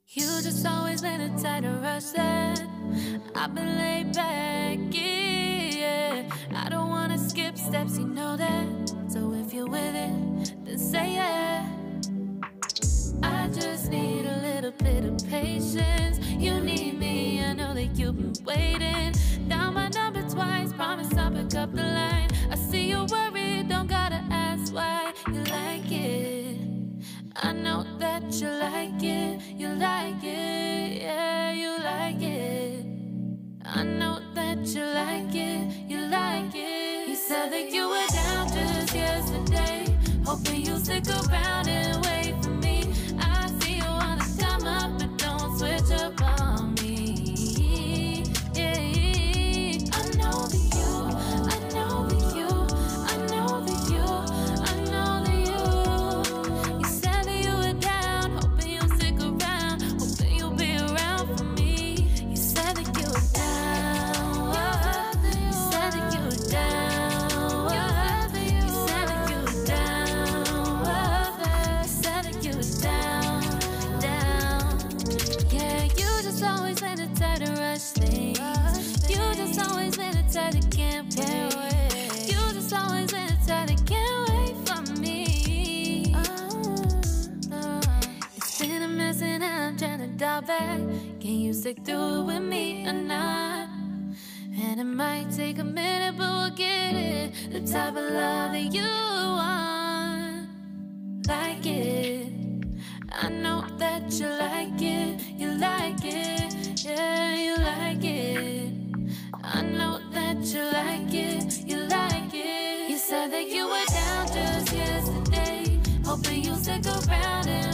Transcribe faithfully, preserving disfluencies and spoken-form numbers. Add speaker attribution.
Speaker 1: You just always been a tight rush that I've been laid back, yeah. I don't wanna skip steps, you know that. So if you're with it, then say yeah. I just need a little bit of patience. You need me, I know that you've been waiting. Down my number twice, promise I'll pick up the line. I see you worried, don't gotta ask why. You like it, I know that you like it. You like it, yeah, you like it. I know that you like it, you like it. You said that you were down just yesterday, hoping you'll stick around and wait for me. I see you wanna come up, but don't switch up on me. Yeah, I know that you, I know that you, I know that you, I know that you. You said that you were down, hoping you'll stick around, hoping you'll be around for me. You said that you were down, you said that you were down, you said that you were down, you said that you were down, down. Yeah, you just always been the type to rush things. You just always been the type that can't wait. You just always been the type that can't wait for me. It's been a mess and I'm trying to dial back. Can you stick through it with me or not? And it might take a minute, but we'll get it. The type of love that you want, like it. I know that you like it, you like it, yeah, you like it. I know that you like it, you like it. You said that you were down just yesterday, hoping you'll stick around and